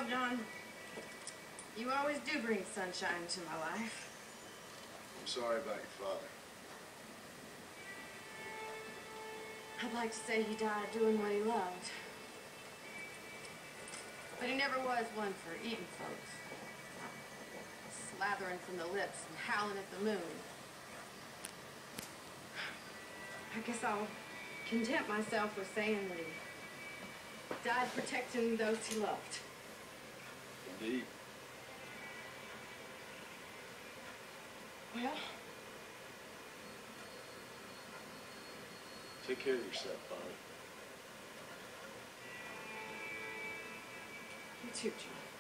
John, you always do bring sunshine into my life. I'm sorry about your father. I'd like to say he died doing what he loved. But he never was one for eating folks. Slathering from the lips and howling at the moon. I guess I'll content myself with saying that he died protecting those he loved. Indeed. Well, take care of yourself, Bonnie. You too, John.